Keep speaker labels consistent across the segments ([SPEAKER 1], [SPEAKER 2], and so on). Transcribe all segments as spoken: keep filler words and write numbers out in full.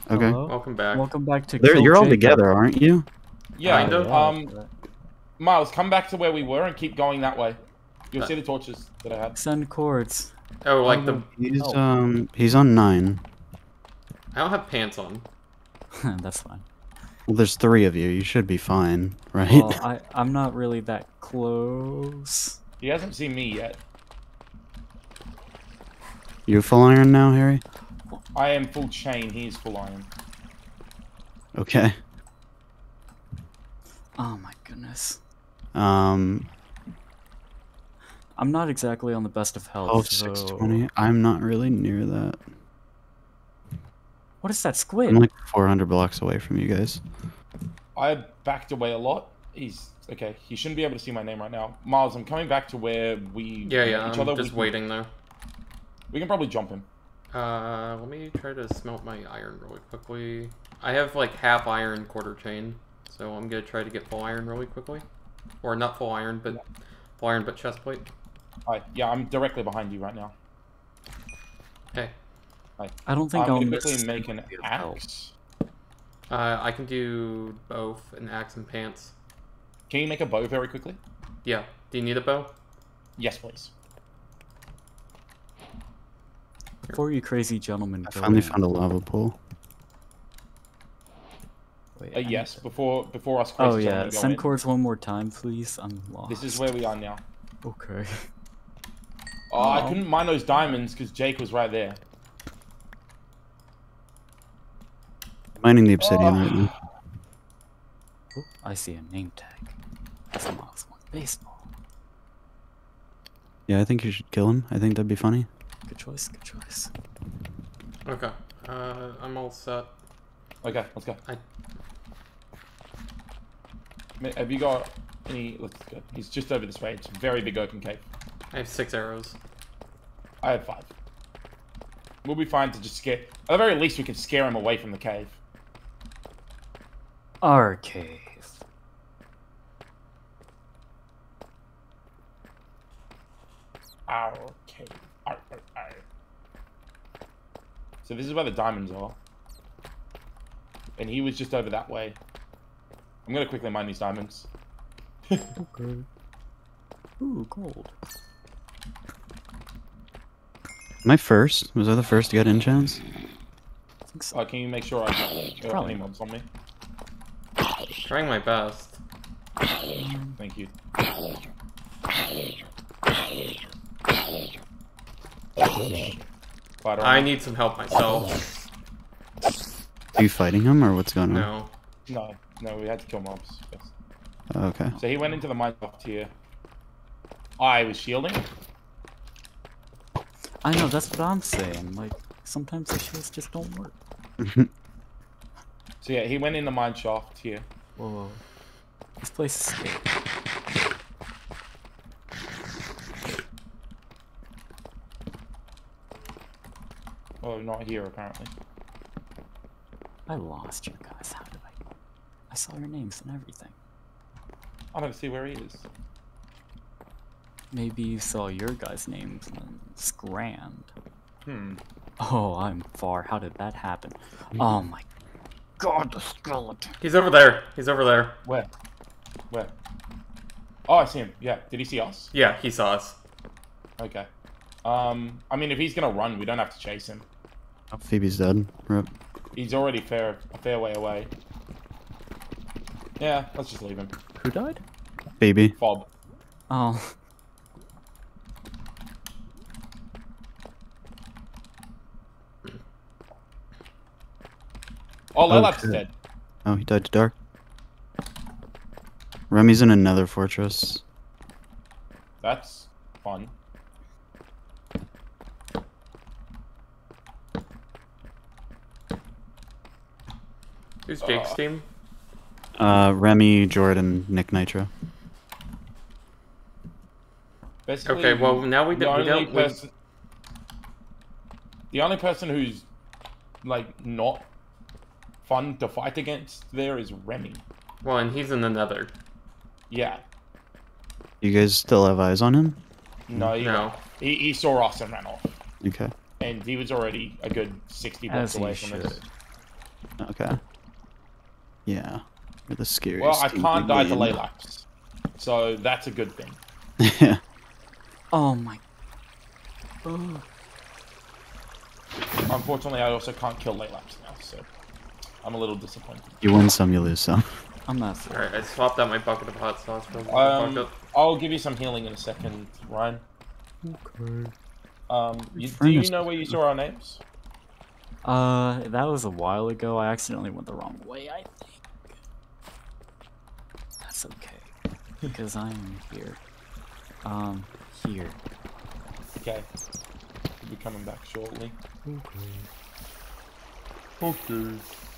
[SPEAKER 1] Okay.
[SPEAKER 2] Hello?
[SPEAKER 3] Welcome back.
[SPEAKER 2] Welcome back to
[SPEAKER 1] They're,
[SPEAKER 2] Kill
[SPEAKER 1] you're all
[SPEAKER 2] Jacob.
[SPEAKER 1] together, aren't you?
[SPEAKER 4] Yeah.
[SPEAKER 3] Kind of.
[SPEAKER 4] Um, Miles, come back to where we were and keep going that way. You'll
[SPEAKER 3] Uh,
[SPEAKER 4] see the torches that I had.
[SPEAKER 2] Send cords.
[SPEAKER 3] Oh, like
[SPEAKER 2] I
[SPEAKER 3] the...
[SPEAKER 2] will-
[SPEAKER 1] He's
[SPEAKER 2] Oh.
[SPEAKER 1] um he's on nine.
[SPEAKER 3] I don't have pants on.
[SPEAKER 2] That's fine.
[SPEAKER 1] Well, there's three of you. You should be fine, right?
[SPEAKER 2] Well, I, I'm not really that close.
[SPEAKER 4] He hasn't seen me yet.
[SPEAKER 1] You full iron now, Harry?
[SPEAKER 4] I am full chain. He is full iron.
[SPEAKER 1] Okay.
[SPEAKER 2] Oh my goodness.
[SPEAKER 1] Um,
[SPEAKER 2] I'm not exactly on the best of health.
[SPEAKER 1] twelve,
[SPEAKER 2] so...
[SPEAKER 1] six, twenty. I'm not really near that.
[SPEAKER 2] What is that squid?
[SPEAKER 1] I'm like four hundred blocks away from you guys.
[SPEAKER 4] I backed away a lot. He's okay. He shouldn't be able to see my name right now. Miles, I'm coming back to where we
[SPEAKER 3] Yeah,
[SPEAKER 4] met
[SPEAKER 3] yeah,
[SPEAKER 4] each
[SPEAKER 3] I'm
[SPEAKER 4] other.
[SPEAKER 3] just
[SPEAKER 4] we can,
[SPEAKER 3] waiting there.
[SPEAKER 4] We can probably jump him.
[SPEAKER 3] Uh, let me try to smelt my iron really quickly. I have like half iron quarter chain, so I'm gonna try to get full iron really quickly. Or not full iron, but full iron but chest plate.
[SPEAKER 4] Hi. Yeah, I'm directly behind you right now.
[SPEAKER 3] Hey,
[SPEAKER 2] I don't think
[SPEAKER 4] I'm
[SPEAKER 2] I'll
[SPEAKER 4] gonna
[SPEAKER 2] miss
[SPEAKER 4] quickly make an
[SPEAKER 2] any of help.
[SPEAKER 4] axe.
[SPEAKER 3] uh, I can do both an axe and pants.
[SPEAKER 4] Can you make a bow very quickly?
[SPEAKER 3] Yeah, do you need a bow?
[SPEAKER 4] Yes, please.
[SPEAKER 2] Before you crazy gentlemen
[SPEAKER 1] I
[SPEAKER 2] go
[SPEAKER 1] finally
[SPEAKER 2] in-
[SPEAKER 1] found a lava pool.
[SPEAKER 2] Wait,
[SPEAKER 4] Uh,
[SPEAKER 2] I
[SPEAKER 4] yes,
[SPEAKER 2] need-
[SPEAKER 4] before before us. crazy
[SPEAKER 2] Oh yeah,
[SPEAKER 4] gentlemen go
[SPEAKER 2] send
[SPEAKER 4] in.
[SPEAKER 2] cords one more time, please. I'm lost.
[SPEAKER 4] This is where we are now.
[SPEAKER 2] Okay.
[SPEAKER 4] Oh, I
[SPEAKER 2] Oh.
[SPEAKER 4] couldn't mine those diamonds because Jake was right there.
[SPEAKER 1] Mining the obsidian
[SPEAKER 4] Oh.
[SPEAKER 1] right now.
[SPEAKER 2] Oh, I see a name tag. That's a Miles one baseball.
[SPEAKER 1] Yeah, I think you should kill him. I think that'd be funny.
[SPEAKER 2] Good choice. Good choice.
[SPEAKER 3] Okay, uh, I'm all set.
[SPEAKER 4] Okay, let's go.
[SPEAKER 3] I-
[SPEAKER 4] Ma- Have you got any? Let's go. He's just over this way. It's a very big open cave.
[SPEAKER 3] I have six arrows.
[SPEAKER 4] I have five. We'll be fine to just scare. At the very least, we can scare him away from the cave.
[SPEAKER 2] Our cave.
[SPEAKER 4] Our cave. Our, our, our. So this is where the diamonds are. And he was just over that way. I'm gonna quickly mine these diamonds.
[SPEAKER 2] Okay. Ooh, gold.
[SPEAKER 1] Am I first? Was I the first to get enchants?
[SPEAKER 2] I think so.
[SPEAKER 4] Uh, can you make sure I don't uh,
[SPEAKER 2] Probably
[SPEAKER 4] any mobs on me?
[SPEAKER 3] Trying my best.
[SPEAKER 4] Thank you. Spider
[SPEAKER 3] I
[SPEAKER 4] on me?
[SPEAKER 3] need some help myself.
[SPEAKER 1] Are you fighting him or what's going on?
[SPEAKER 3] No.
[SPEAKER 4] No, no, we had to kill mobs first.
[SPEAKER 1] Oh, okay.
[SPEAKER 4] So he went into the Minecraft here. I was shielding.
[SPEAKER 2] I know, that's what I'm saying. Like, sometimes the shields just don't work.
[SPEAKER 4] So yeah, he went in the mine shaft here.
[SPEAKER 2] Whoa. This place is scary.
[SPEAKER 4] Oh, not here apparently.
[SPEAKER 2] I lost you guys. How did I? I saw your names and everything.
[SPEAKER 4] I don't see where he is.
[SPEAKER 2] Maybe you saw your guys' names and then scrammed.
[SPEAKER 4] Hmm.
[SPEAKER 2] Oh, I'm far. How did that happen? Oh my god, the skeleton.
[SPEAKER 3] He's over there. He's over there.
[SPEAKER 4] Where? Where? Oh, I see him. Yeah. Did he see us?
[SPEAKER 3] Yeah, he saw us.
[SPEAKER 4] Okay. Um, I mean, if he's gonna run, we don't have to chase him.
[SPEAKER 1] Oh, Phoebe's dead. Rip.
[SPEAKER 4] He's already fair a fair way away. Yeah, let's just leave him.
[SPEAKER 2] Who died?
[SPEAKER 1] Phoebe.
[SPEAKER 4] Fob.
[SPEAKER 2] Oh.
[SPEAKER 4] Oh,
[SPEAKER 1] Oh,
[SPEAKER 4] Lelap's
[SPEAKER 1] shit.
[SPEAKER 4] dead.
[SPEAKER 1] Oh, he died to dark. Remy's in another fortress.
[SPEAKER 4] That's fun.
[SPEAKER 3] Who's Jake's
[SPEAKER 4] Uh,
[SPEAKER 3] team?
[SPEAKER 1] Uh, Remy, Jordan, Nick Nitro.
[SPEAKER 4] Basically,
[SPEAKER 3] Okay, well, now we
[SPEAKER 4] the
[SPEAKER 3] don't- we
[SPEAKER 4] only
[SPEAKER 3] don't- we-
[SPEAKER 4] person, the only person who's like not fun to fight against there is Remy.
[SPEAKER 3] Well, and he's in the nether.
[SPEAKER 4] Yeah.
[SPEAKER 1] You guys still have eyes on him?
[SPEAKER 4] No, he,
[SPEAKER 3] No.
[SPEAKER 4] he, he saw us and ran off.
[SPEAKER 1] Okay.
[SPEAKER 4] And he was already a good sixty blocks
[SPEAKER 2] As he
[SPEAKER 4] away from us.
[SPEAKER 2] should.
[SPEAKER 1] Okay. Yeah. You're the scariest.
[SPEAKER 4] Well, I
[SPEAKER 1] team
[SPEAKER 4] can't
[SPEAKER 1] in
[SPEAKER 4] die
[SPEAKER 1] the
[SPEAKER 4] to lay
[SPEAKER 1] game.
[SPEAKER 4] lapse, so that's a good thing.
[SPEAKER 1] Yeah.
[SPEAKER 2] Oh my. Oh.
[SPEAKER 4] Unfortunately, I also can't kill lay lapse now, so I'm a little disappointed.
[SPEAKER 1] You win some, you lose some.
[SPEAKER 2] I'm not for
[SPEAKER 3] Alright, I swapped out my bucket of hot sauce for the
[SPEAKER 4] Um,
[SPEAKER 3] bucket.
[SPEAKER 4] I'll give you some healing in a second, Ryan.
[SPEAKER 2] Okay.
[SPEAKER 4] Um, you, do you
[SPEAKER 1] Furnace.
[SPEAKER 4] know where you saw our names?
[SPEAKER 2] Uh, that was a while ago. I accidentally went the wrong way, I think. That's okay. Because I'm here. Um, here.
[SPEAKER 4] Okay. We'll be coming back shortly.
[SPEAKER 2] Okay.
[SPEAKER 4] Okay.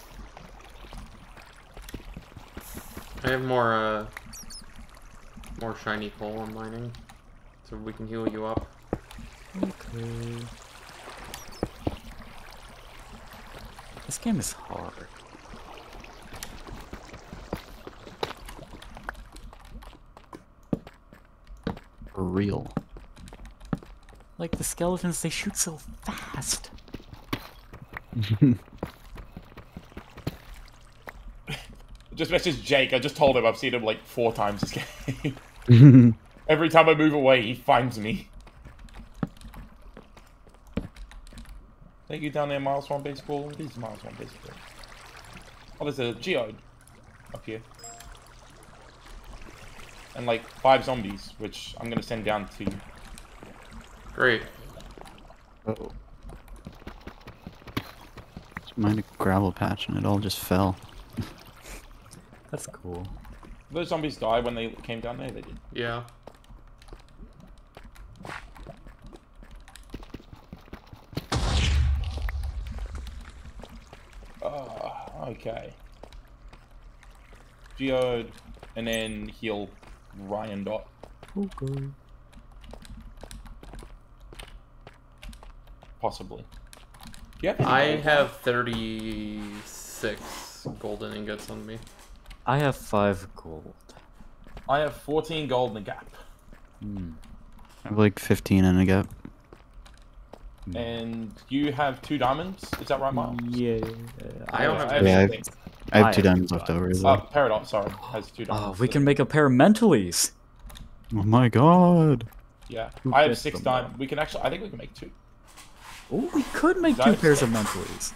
[SPEAKER 3] I have more, uh, more shiny coal I'm mining, so we can heal you up.
[SPEAKER 2] Okay. This game is hard.
[SPEAKER 1] For real.
[SPEAKER 2] Like, the skeletons, they shoot so fast.
[SPEAKER 4] Just message Jake. I just told him I've seen him like four times this game. Every time I move away, he finds me. Thank you down there, Miles One Baseball. This is Miles One Baseball. Oh, there's a geode up here. And like five zombies, which I'm gonna send down to you.
[SPEAKER 3] Great.
[SPEAKER 1] Oh. Just mined a gravel patch and it all just fell.
[SPEAKER 2] That's cool.
[SPEAKER 4] Those zombies died when they came down there, they did.
[SPEAKER 3] Yeah.
[SPEAKER 4] Oh, okay. Geode, and then heal Ryan Dot.
[SPEAKER 2] Okay.
[SPEAKER 4] Possibly. Yeah.
[SPEAKER 3] I have thirty-six golden ingots on me.
[SPEAKER 2] I have five gold.
[SPEAKER 4] I have fourteen gold in the gap.
[SPEAKER 2] Hmm.
[SPEAKER 1] I have like fifteen in a gap.
[SPEAKER 4] And you have two diamonds? Is that right, Miles?
[SPEAKER 2] Yeah.
[SPEAKER 3] I don't have
[SPEAKER 4] I have
[SPEAKER 1] Yeah, I-
[SPEAKER 4] six.
[SPEAKER 1] I have
[SPEAKER 2] I
[SPEAKER 1] two
[SPEAKER 2] have
[SPEAKER 1] diamonds
[SPEAKER 2] two
[SPEAKER 1] left over
[SPEAKER 2] diamonds.
[SPEAKER 1] as
[SPEAKER 4] Uh,
[SPEAKER 1] well.
[SPEAKER 4] Paradox, sorry, has two diamonds.
[SPEAKER 2] Oh, we can make a pair of mentalies.
[SPEAKER 1] Oh my god.
[SPEAKER 4] Yeah,
[SPEAKER 2] Who
[SPEAKER 4] I have
[SPEAKER 2] gets
[SPEAKER 4] six
[SPEAKER 2] them
[SPEAKER 4] diamonds. We can actually, I think we can make two.
[SPEAKER 2] Oh, we could make
[SPEAKER 4] That
[SPEAKER 2] two
[SPEAKER 4] is
[SPEAKER 2] pairs of
[SPEAKER 4] six.
[SPEAKER 2] mentalies.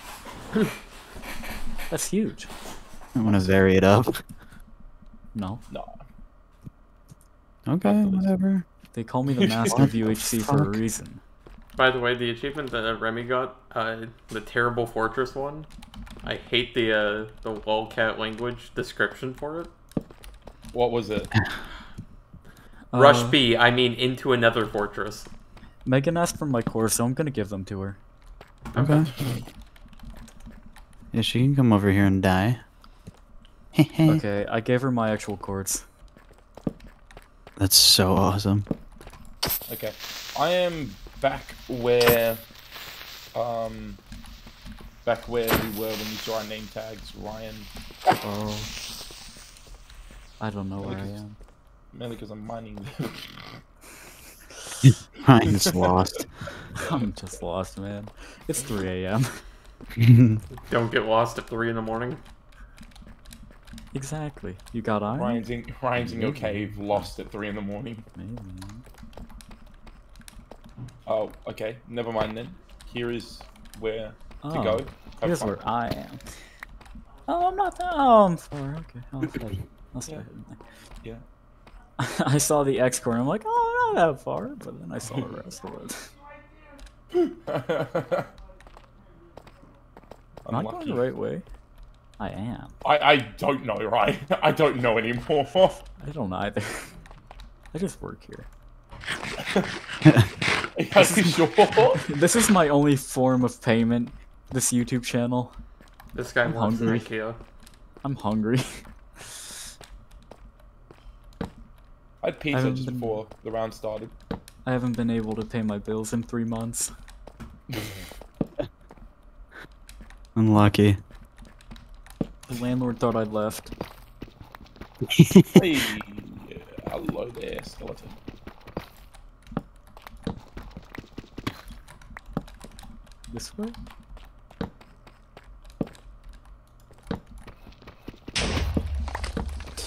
[SPEAKER 2] That's huge.
[SPEAKER 1] I want to vary it up.
[SPEAKER 2] No,
[SPEAKER 4] No.
[SPEAKER 1] Okay, whatever.
[SPEAKER 2] they call me the master of U H C for a
[SPEAKER 1] Fuck.
[SPEAKER 2] reason.
[SPEAKER 3] By the way, the achievement that uh, Remy got, uh, the terrible fortress one, I hate the uh, the lolcat language description for it.
[SPEAKER 4] What was it?
[SPEAKER 3] Rush
[SPEAKER 2] Uh,
[SPEAKER 3] B, I mean into another fortress.
[SPEAKER 2] Megan asked for my course, so I'm gonna give them to her.
[SPEAKER 1] Okay. Yeah, she can come over here and die.
[SPEAKER 2] Okay, I gave her my actual chords.
[SPEAKER 1] That's so awesome.
[SPEAKER 4] Okay. I am back where, um, back where we were when you saw our name tags, Ryan.
[SPEAKER 2] Oh. I don't know where I am.
[SPEAKER 4] Mainly because I'm mining.
[SPEAKER 1] Ryan's lost.
[SPEAKER 2] I'm just lost, man. It's three A M
[SPEAKER 3] Don't get lost at three in the morning.
[SPEAKER 2] Exactly. You got iron?
[SPEAKER 4] Ryan's in, Ryan's in your cave, lost at three in the morning.
[SPEAKER 2] Maybe.
[SPEAKER 4] Oh, okay. Never mind then. Here is where
[SPEAKER 2] Oh,
[SPEAKER 4] to go. Have
[SPEAKER 2] here's
[SPEAKER 4] fun.
[SPEAKER 2] where I am. Oh, I'm not that. Oh, I'm far. Okay, I'll stay. I'll stay.
[SPEAKER 4] Yeah.
[SPEAKER 2] I saw the X core and I'm like, oh, not that far. But then I saw the rest of it. Am I going
[SPEAKER 4] Unlucky.
[SPEAKER 2] the right way? I am.
[SPEAKER 4] I, I don't know, right? I don't know anymore.
[SPEAKER 2] I don't either. I just work here.
[SPEAKER 4] Are you sure?
[SPEAKER 2] This is my only form of payment. This YouTube channel.
[SPEAKER 3] This guy
[SPEAKER 2] I'm
[SPEAKER 3] works in
[SPEAKER 2] hungry.
[SPEAKER 3] IKEA.
[SPEAKER 2] I'm hungry.
[SPEAKER 4] I had pizza
[SPEAKER 2] haven't
[SPEAKER 4] just
[SPEAKER 2] been-
[SPEAKER 4] before the round started.
[SPEAKER 2] I haven't been able to pay my bills in three months.
[SPEAKER 1] Unlucky.
[SPEAKER 2] The landlord thought I'd left.
[SPEAKER 4] Hey, hello there, skeleton.
[SPEAKER 2] This way?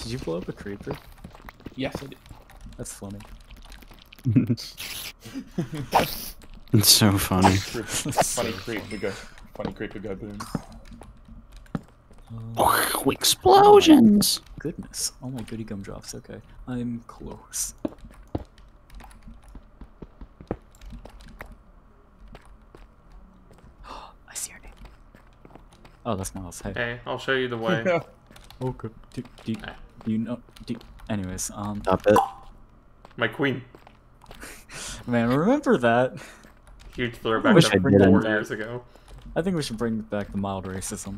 [SPEAKER 2] Did you blow up a creeper?
[SPEAKER 4] Yes, I did.
[SPEAKER 2] That's funny.
[SPEAKER 1] It's so funny.
[SPEAKER 4] Funny creeper go. Funny creeper go boom.
[SPEAKER 1] Explosions!
[SPEAKER 2] Goodness. Oh my goody gumdrops. Okay. I'm close. I see your name. Oh, that's Miles. Hey.
[SPEAKER 3] Hey, I'll show you the way.
[SPEAKER 2] Oh, good. Do, do, do you know? Do, anyways, um,
[SPEAKER 1] Stop it.
[SPEAKER 3] My queen.
[SPEAKER 2] man, remember that?
[SPEAKER 3] Huge throwback
[SPEAKER 1] wish
[SPEAKER 3] to
[SPEAKER 1] I
[SPEAKER 3] four
[SPEAKER 1] didn't.
[SPEAKER 3] years ago.
[SPEAKER 2] I think we should bring back the mild racism.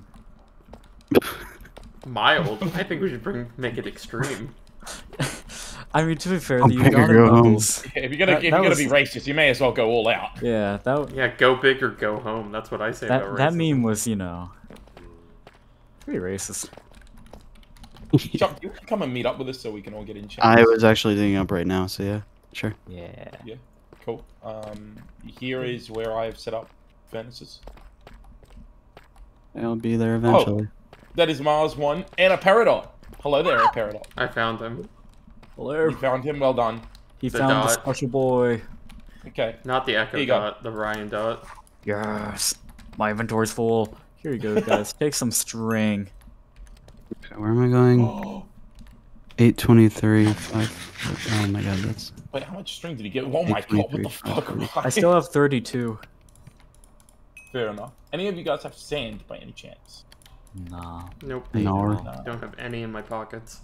[SPEAKER 3] Mild. I think we should bring make it extreme.
[SPEAKER 2] I mean, to be fair,
[SPEAKER 1] I'll
[SPEAKER 2] the
[SPEAKER 1] bring her
[SPEAKER 2] Uganda
[SPEAKER 1] go home.
[SPEAKER 2] Knuckles.
[SPEAKER 4] If you're gonna
[SPEAKER 2] That-
[SPEAKER 4] if you're
[SPEAKER 2] that
[SPEAKER 4] gonna
[SPEAKER 2] was-
[SPEAKER 4] be racist, you may as well go all out.
[SPEAKER 2] Yeah, that
[SPEAKER 3] Yeah, go big or go home. That's what I say
[SPEAKER 2] that
[SPEAKER 3] about
[SPEAKER 2] that
[SPEAKER 3] racism.
[SPEAKER 2] meme was, you know, pretty racist.
[SPEAKER 4] Chuck, you can come and meet up with us so we can all get in chat.
[SPEAKER 1] I was actually digging up right now, so yeah, sure.
[SPEAKER 2] Yeah.
[SPEAKER 4] Yeah, cool. Um, here is where I have set up furnaces.
[SPEAKER 1] I'll be there eventually.
[SPEAKER 4] That is Mars one and a Peridot. Hello there, a Peridot.
[SPEAKER 3] I found him.
[SPEAKER 2] Hello.
[SPEAKER 4] You found him. Well done.
[SPEAKER 2] He
[SPEAKER 3] The
[SPEAKER 2] found the
[SPEAKER 3] dot.
[SPEAKER 2] special boy.
[SPEAKER 4] Okay.
[SPEAKER 3] Not the
[SPEAKER 4] Here
[SPEAKER 3] Echo
[SPEAKER 4] you go.
[SPEAKER 3] Dot, the Ryan Dot.
[SPEAKER 2] Yes. My inventory's full. Here you go, guys. Take some string.
[SPEAKER 1] Okay, where am I going? eight twenty-three, five. Oh my god, that's.
[SPEAKER 4] Wait, how much string did he get? Oh my god, what the fuck?
[SPEAKER 2] I still have thirty-two.
[SPEAKER 4] Fair enough. Any of you guys have sand by any chance?
[SPEAKER 2] Nah.
[SPEAKER 3] Nope.
[SPEAKER 1] No.
[SPEAKER 4] No.
[SPEAKER 3] Don't have any in my pockets.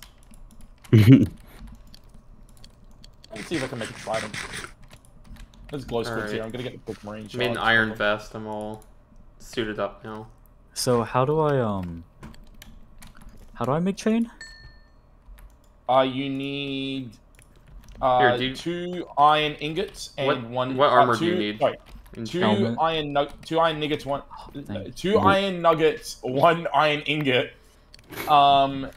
[SPEAKER 4] Let's see if I can make a trident. There's glow sticks
[SPEAKER 3] Alright.
[SPEAKER 4] here. I'm gonna get the quick marine
[SPEAKER 3] I made an
[SPEAKER 4] shards.
[SPEAKER 3] iron vest. I'm all suited up now.
[SPEAKER 2] So how do I um? How do I make chain?
[SPEAKER 4] Uh, you need uh,
[SPEAKER 3] Here, do you-
[SPEAKER 4] two iron ingots and
[SPEAKER 3] What-
[SPEAKER 4] one.
[SPEAKER 3] what
[SPEAKER 4] uh,
[SPEAKER 3] armor do
[SPEAKER 4] two,
[SPEAKER 3] you need?
[SPEAKER 4] Sorry,
[SPEAKER 3] In
[SPEAKER 4] two
[SPEAKER 2] Helmet.
[SPEAKER 4] iron nug- two iron nuggets, one
[SPEAKER 2] thank you.
[SPEAKER 4] two iron nuggets, one iron ingot. Um,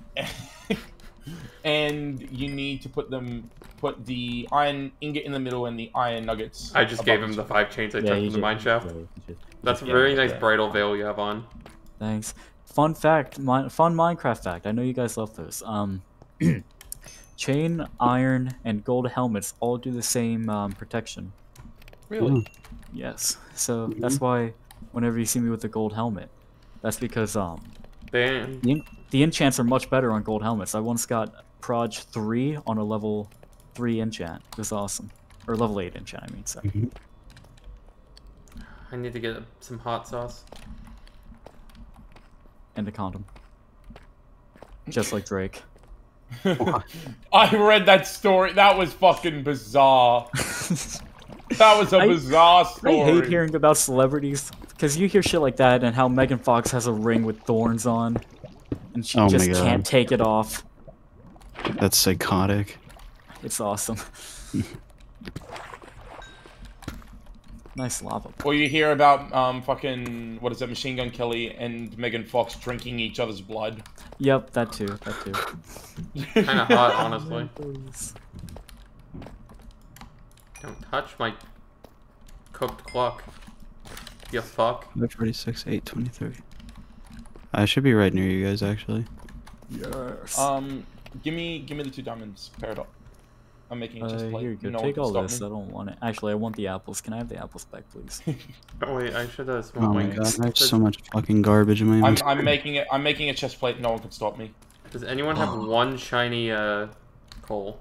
[SPEAKER 4] and you need to put them put the iron ingot in the middle and the iron nuggets.
[SPEAKER 3] I just
[SPEAKER 4] above
[SPEAKER 3] gave him
[SPEAKER 4] each
[SPEAKER 3] the
[SPEAKER 4] other.
[SPEAKER 3] five chains I
[SPEAKER 2] Yeah,
[SPEAKER 3] took
[SPEAKER 2] you
[SPEAKER 3] from the
[SPEAKER 2] did.
[SPEAKER 3] mine shaft.
[SPEAKER 2] Yeah, you did.
[SPEAKER 3] That's a
[SPEAKER 4] Yeah,
[SPEAKER 3] very nice
[SPEAKER 4] yeah.
[SPEAKER 3] bridal veil you have on.
[SPEAKER 2] Thanks. Fun fact, mi fun Minecraft fact. I know you guys love those. Um, chain, iron, and gold helmets all do the same um, protection.
[SPEAKER 4] Really?
[SPEAKER 2] Yes. So that's why whenever you see me with the gold helmet, that's because um
[SPEAKER 3] Bam.
[SPEAKER 2] the, en- the enchants are much better on gold helmets. I once got Proj three on a level three enchant. It was awesome. Or level eight enchant, I mean. So.
[SPEAKER 3] I need to get some hot sauce.
[SPEAKER 2] And a condom. Just like Drake.
[SPEAKER 4] I read that story. That was fucking bizarre. That was a
[SPEAKER 2] I-
[SPEAKER 4] bizarre
[SPEAKER 2] I
[SPEAKER 4] story.
[SPEAKER 2] hate hearing about celebrities because you hear shit like that and how Megan Fox has a ring with thorns on, and she
[SPEAKER 1] Oh my
[SPEAKER 2] just
[SPEAKER 1] God.
[SPEAKER 2] can't take it off.
[SPEAKER 1] That's psychotic.
[SPEAKER 2] It's awesome. Nice lava.
[SPEAKER 4] Or you hear about um fucking what is it, Machine Gun Kelly and Megan Fox drinking each other's blood.
[SPEAKER 2] Yep, that too. That too.
[SPEAKER 3] Kind of hot, honestly. Don't touch my cooked clock. You fuck.
[SPEAKER 1] five forty-six, eight twenty-three. I should be right near you guys, actually.
[SPEAKER 2] Yes.
[SPEAKER 4] Um, give me give me the two diamonds, Peridot. I'm making a
[SPEAKER 2] Uh,
[SPEAKER 4] chest plate.
[SPEAKER 2] here you go.
[SPEAKER 4] No one
[SPEAKER 2] Take
[SPEAKER 4] can
[SPEAKER 2] all
[SPEAKER 4] stop
[SPEAKER 2] this.
[SPEAKER 4] me.
[SPEAKER 2] I don't want it. Actually, I want the apples. Can I have the apples back, please?
[SPEAKER 3] Oh wait, I should have smoked
[SPEAKER 1] Oh my
[SPEAKER 3] my.
[SPEAKER 1] god, I have so much fucking garbage in my
[SPEAKER 4] I'm
[SPEAKER 1] inventory.
[SPEAKER 4] I'm making it. I'm making a chest plate. No one can stop me.
[SPEAKER 3] Does anyone have one shiny uh coal?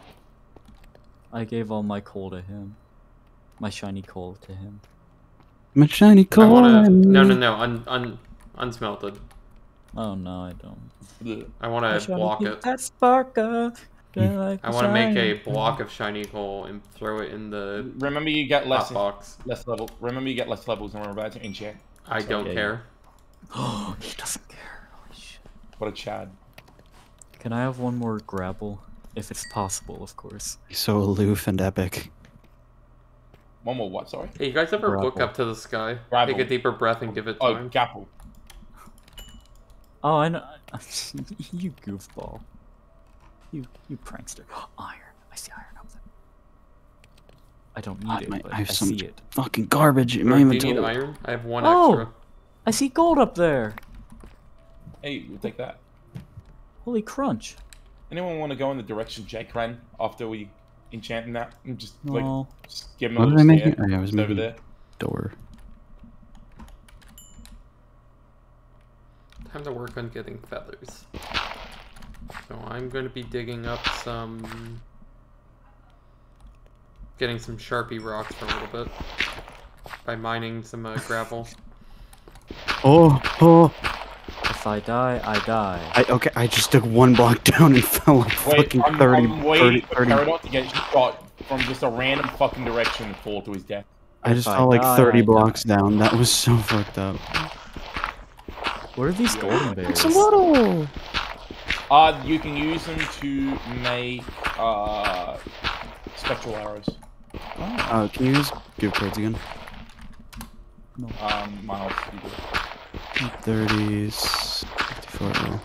[SPEAKER 2] I gave all my coal to him. My shiny coal to him.
[SPEAKER 1] My shiny
[SPEAKER 3] I
[SPEAKER 1] coal.
[SPEAKER 3] wanna. No, no, no. Un, un, unsmelted.
[SPEAKER 2] Oh no, I don't.
[SPEAKER 4] Bleh.
[SPEAKER 3] I
[SPEAKER 2] My
[SPEAKER 3] wanna
[SPEAKER 2] shiny
[SPEAKER 3] block
[SPEAKER 2] keep
[SPEAKER 3] it.
[SPEAKER 2] That sparkle. Like
[SPEAKER 3] I want to make a
[SPEAKER 2] shiny
[SPEAKER 3] block of shiny coal and throw it in the
[SPEAKER 4] Remember, you get less
[SPEAKER 3] hot box.
[SPEAKER 4] less level. Remember, you get less levels, and we're about to enchant.
[SPEAKER 3] I don't
[SPEAKER 2] yeah,
[SPEAKER 3] care.
[SPEAKER 2] Oh, he doesn't care. Holy shit.
[SPEAKER 4] What a Chad.
[SPEAKER 2] Can I have one more grapple? If it's possible, of course.
[SPEAKER 1] So aloof and epic.
[SPEAKER 4] One more what? Sorry.
[SPEAKER 3] Hey, you guys ever look
[SPEAKER 2] Grapple.
[SPEAKER 3] up to the sky?
[SPEAKER 4] Grapple.
[SPEAKER 3] Take a deeper breath and give it
[SPEAKER 4] Oh,
[SPEAKER 3] time.
[SPEAKER 4] Gapple.
[SPEAKER 2] Oh, I know. You goofball. You you prankster. Iron. I see iron up there. I don't need
[SPEAKER 1] God,
[SPEAKER 2] it,
[SPEAKER 1] my-
[SPEAKER 2] but
[SPEAKER 1] I
[SPEAKER 2] I,
[SPEAKER 1] have so
[SPEAKER 2] see
[SPEAKER 1] much
[SPEAKER 2] it.
[SPEAKER 1] fucking garbage in my
[SPEAKER 3] Or do you
[SPEAKER 1] inventory.
[SPEAKER 3] need iron? I have one
[SPEAKER 2] Oh!
[SPEAKER 3] extra.
[SPEAKER 2] I see gold up there.
[SPEAKER 4] Hey, we'll take that.
[SPEAKER 2] Holy crunch.
[SPEAKER 4] Anyone want to go in the direction Jake ran after we enchanted that? And just like
[SPEAKER 2] No.
[SPEAKER 4] just give him a
[SPEAKER 1] What was
[SPEAKER 4] little
[SPEAKER 1] I
[SPEAKER 4] stare.
[SPEAKER 1] making? Oh, yeah, I was
[SPEAKER 4] It's over
[SPEAKER 1] making
[SPEAKER 4] there.
[SPEAKER 1] door.
[SPEAKER 3] Time to work on getting feathers. So I'm going to be digging up some... Getting some Sharpie rocks for a little bit. By mining some uh, gravel.
[SPEAKER 1] Oh, oh!
[SPEAKER 2] If I die, I die.
[SPEAKER 1] I okay. I just took one block down and fell like
[SPEAKER 4] Wait,
[SPEAKER 1] fucking
[SPEAKER 4] I'm,
[SPEAKER 1] thirty,
[SPEAKER 4] I'm waiting
[SPEAKER 1] thirty,
[SPEAKER 4] for
[SPEAKER 1] thirty.
[SPEAKER 4] Peridot to get shot from just a random fucking direction and fall to his death.
[SPEAKER 1] I just
[SPEAKER 2] If I
[SPEAKER 1] fell like
[SPEAKER 2] die,
[SPEAKER 1] thirty
[SPEAKER 2] I
[SPEAKER 1] blocks
[SPEAKER 2] die.
[SPEAKER 1] down. That was so fucked up.
[SPEAKER 2] What are these golden bears?
[SPEAKER 1] It's a little.
[SPEAKER 4] Uh, you can use them to make uh spectral arrows.
[SPEAKER 1] Uh, can you just give cards again?
[SPEAKER 4] Um, Miles, you do it.
[SPEAKER 1] thirties, fifty-four. Oh.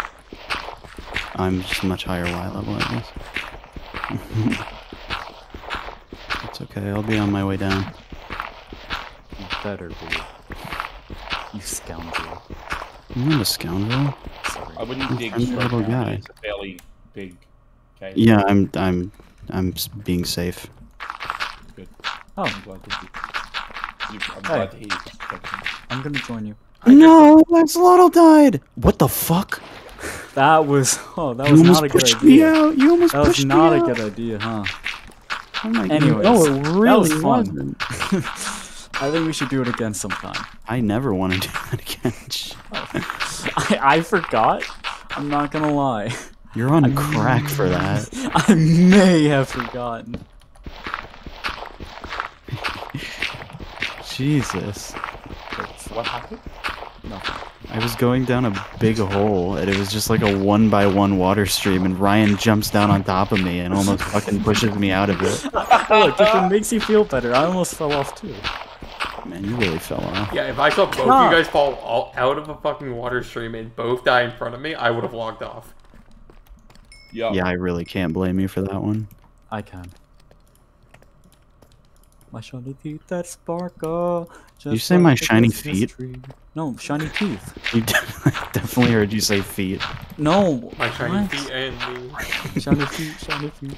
[SPEAKER 1] I'm just much higher Y level, I guess. It's okay. I'll be on my way down.
[SPEAKER 2] You better be. You scoundrel.
[SPEAKER 1] I'm not a scoundrel.
[SPEAKER 2] Sorry.
[SPEAKER 4] I wouldn't dig
[SPEAKER 1] I'm a
[SPEAKER 4] straight
[SPEAKER 1] little
[SPEAKER 4] down.
[SPEAKER 1] guy.
[SPEAKER 4] It's a fairly big cave.
[SPEAKER 1] Yeah, I'm. I'm. I'm s- being safe.
[SPEAKER 4] Good.
[SPEAKER 2] Oh,
[SPEAKER 4] I'm glad to hear. You, I'm
[SPEAKER 2] Hey.
[SPEAKER 4] glad to hear you protecting me.
[SPEAKER 2] I'm gonna join you.
[SPEAKER 1] No, Axolotl died. What the fuck?
[SPEAKER 2] That was oh, that
[SPEAKER 1] You
[SPEAKER 2] was
[SPEAKER 1] almost
[SPEAKER 2] not a good
[SPEAKER 1] pushed me
[SPEAKER 2] idea.
[SPEAKER 1] out. You almost
[SPEAKER 2] That was
[SPEAKER 1] pushed
[SPEAKER 2] not
[SPEAKER 1] me
[SPEAKER 2] a
[SPEAKER 1] out.
[SPEAKER 2] good idea, huh?
[SPEAKER 1] Oh my
[SPEAKER 2] Anyways,
[SPEAKER 1] no, it
[SPEAKER 2] that
[SPEAKER 1] really
[SPEAKER 2] was fun.
[SPEAKER 1] wasn't.
[SPEAKER 2] I think we should do it again sometime.
[SPEAKER 1] I never want to do that again.
[SPEAKER 2] I, I forgot. I'm not gonna lie.
[SPEAKER 1] You're on crack for that.
[SPEAKER 2] I may have forgotten.
[SPEAKER 1] Jesus.
[SPEAKER 4] What happened?
[SPEAKER 2] Nothing.
[SPEAKER 1] I was going down a big hole, and it was just like a one by one water stream, and Ryan jumps down on top of me and almost fucking pushes me out of it.
[SPEAKER 2] Look, if it makes you feel better, I almost fell off too.
[SPEAKER 1] Man, you really fell off.
[SPEAKER 3] Yeah, if I saw both
[SPEAKER 2] Stop.
[SPEAKER 3] of you guys fall all out of a fucking water stream and both die in front of me, I would have logged off.
[SPEAKER 4] Yeah.
[SPEAKER 1] Yeah, I really can't blame you for that one.
[SPEAKER 2] I can. My shiny teeth that sparkle.
[SPEAKER 1] you
[SPEAKER 2] just
[SPEAKER 1] say my
[SPEAKER 2] like a
[SPEAKER 1] shiny
[SPEAKER 2] Christmas
[SPEAKER 1] feet?
[SPEAKER 2] tree. No, shiny teeth.
[SPEAKER 1] You definitely heard you say feet.
[SPEAKER 2] No.
[SPEAKER 3] My shiny
[SPEAKER 2] what?
[SPEAKER 3] feet and me.
[SPEAKER 2] Shiny feet, shiny feet.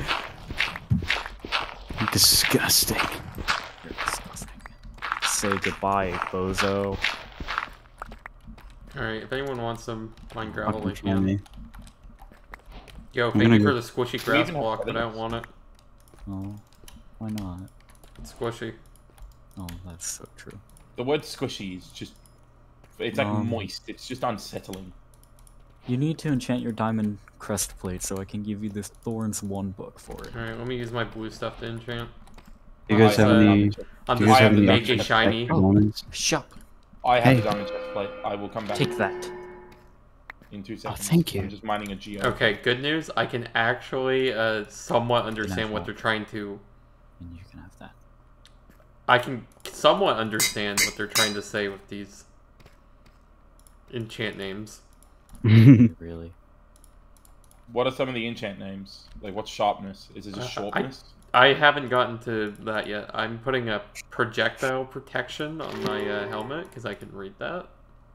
[SPEAKER 1] Disgusting.
[SPEAKER 2] You're disgusting. Say goodbye, bozo.
[SPEAKER 3] Alright, if anyone wants some mine gravel, they
[SPEAKER 1] Fucking kill
[SPEAKER 3] can.
[SPEAKER 1] me.
[SPEAKER 3] Yo,
[SPEAKER 1] I'm
[SPEAKER 3] thank
[SPEAKER 1] gonna
[SPEAKER 3] you for
[SPEAKER 1] go-
[SPEAKER 3] the squishy
[SPEAKER 4] we
[SPEAKER 3] grass
[SPEAKER 4] even have
[SPEAKER 3] block, but I
[SPEAKER 4] feathers?
[SPEAKER 3] don't want it.
[SPEAKER 2] Oh, why not?
[SPEAKER 3] It's squishy.
[SPEAKER 2] Oh, that's so true.
[SPEAKER 4] The word squishy is just. It's like
[SPEAKER 2] Um,
[SPEAKER 4] moist. It's just unsettling.
[SPEAKER 2] You need to enchant your diamond crest plate so I can give you this Thorns one book for it.
[SPEAKER 3] Alright, let me use my blue stuff to enchant.
[SPEAKER 1] Do you guys
[SPEAKER 3] I
[SPEAKER 1] have
[SPEAKER 3] have
[SPEAKER 1] any?
[SPEAKER 3] On
[SPEAKER 1] Do
[SPEAKER 3] the
[SPEAKER 1] you guys
[SPEAKER 4] I
[SPEAKER 1] have
[SPEAKER 4] have
[SPEAKER 1] any
[SPEAKER 4] the
[SPEAKER 3] make a
[SPEAKER 4] diamond
[SPEAKER 3] shiny.
[SPEAKER 1] moments?
[SPEAKER 2] Shut.
[SPEAKER 4] I have
[SPEAKER 1] Hey.
[SPEAKER 4] the diamond chest plate. I will come back
[SPEAKER 2] Take that.
[SPEAKER 4] in two seconds.
[SPEAKER 1] thank you.
[SPEAKER 4] I'm just mining a geo.
[SPEAKER 3] Okay, good news. I can actually uh, somewhat understand what
[SPEAKER 2] Natural.
[SPEAKER 3] they're trying to.
[SPEAKER 2] And you can have that.
[SPEAKER 3] I can somewhat understand what they're trying to say with these enchant names.
[SPEAKER 2] Really?
[SPEAKER 4] What are some of the enchant names? Like, what's sharpness? Is it just
[SPEAKER 3] Uh, I-
[SPEAKER 4] shortness?
[SPEAKER 3] I haven't gotten to that yet. I'm putting a projectile protection on my uh, helmet because I can read that.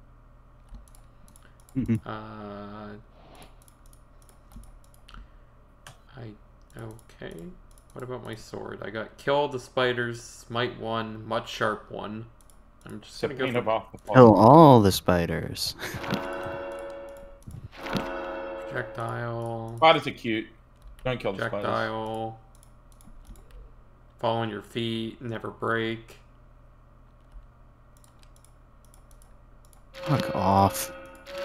[SPEAKER 3] Uh, I okay. What about my sword? I got kill the spiders, smite one, much sharp one. I'm just gonna go
[SPEAKER 4] Serpent of
[SPEAKER 3] for
[SPEAKER 4] Arthropods.
[SPEAKER 1] Kill all the spiders.
[SPEAKER 3] projectile.
[SPEAKER 4] Spiders are cute. Don't kill the spiders.
[SPEAKER 3] Projectile. Fall on your feet, never break.
[SPEAKER 1] Fuck off.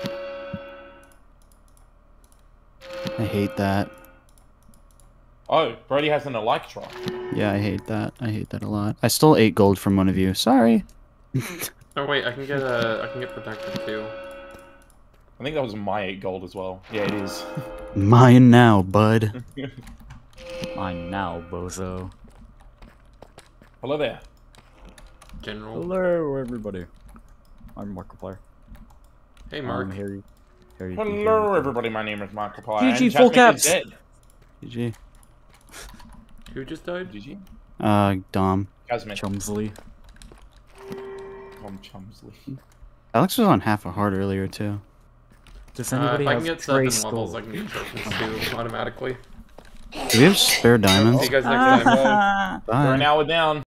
[SPEAKER 1] I hate that.
[SPEAKER 4] Oh, Brody has an Elytra.
[SPEAKER 1] Yeah, I hate that. I hate that a lot. I stole eight gold from one of you. Sorry.
[SPEAKER 3] Oh wait, I can get a I can get protected too.
[SPEAKER 4] I think that was my eight gold as well. Yeah, it is.
[SPEAKER 1] Mine now, bud.
[SPEAKER 2] Mine now, bozo.
[SPEAKER 4] Hello there.
[SPEAKER 3] General.
[SPEAKER 2] Hello, everybody. I'm Markiplier.
[SPEAKER 3] Hey Mark.
[SPEAKER 2] I'm Harry. Harry. B.
[SPEAKER 4] Hello,
[SPEAKER 2] Harry.
[SPEAKER 4] everybody. My name is Markiplier.
[SPEAKER 2] G G,
[SPEAKER 4] and
[SPEAKER 2] full
[SPEAKER 4] Jasmine
[SPEAKER 2] caps.
[SPEAKER 4] is dead.
[SPEAKER 1] G G.
[SPEAKER 3] Who just died?
[SPEAKER 4] G G.
[SPEAKER 1] Uh, Dom.
[SPEAKER 4] Jasmine.
[SPEAKER 2] Chumsley.
[SPEAKER 4] Tom Chumsley.
[SPEAKER 1] Alex was on half a heart earlier, too.
[SPEAKER 2] Does
[SPEAKER 3] Uh,
[SPEAKER 2] anybody
[SPEAKER 3] if I
[SPEAKER 2] have
[SPEAKER 3] can get seven
[SPEAKER 2] Trey
[SPEAKER 3] levels,
[SPEAKER 2] Skull?
[SPEAKER 3] I can get trophies too automatically.
[SPEAKER 1] Do we have spare diamonds?
[SPEAKER 3] See you guys next time.
[SPEAKER 4] Uh,
[SPEAKER 1] Bye.
[SPEAKER 4] We're an hour down.